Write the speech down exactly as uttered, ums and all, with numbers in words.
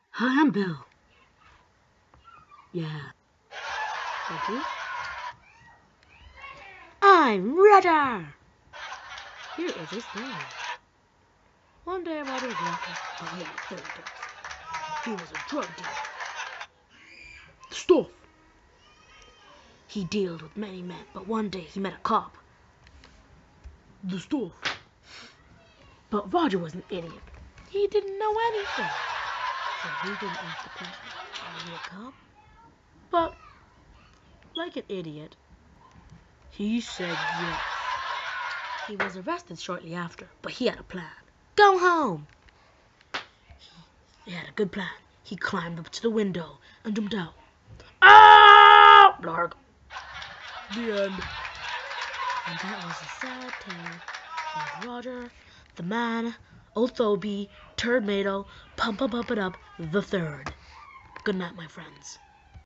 Hi, I'm Bill. Yeah. Thank you. I'm Roger. Here is his story. One day, Roger was walking by a fairy tale. He was a drug dealer. Stuff. He dealt with many men, but one day he met a cop. The stuff. But Roger was an idiot. He didn't know anything. So he didn't ask the question, are you a cop? But, like an idiot, he said yes. He was arrested shortly after, but he had a plan. Go home! He had a good plan. He climbed up to the window and jumped out. Ah! Blarg. The end. And that was a sad tale of Roger, the man, Othobe, Turdmato, Pump Up Up It Up, the third. Good night, my friends.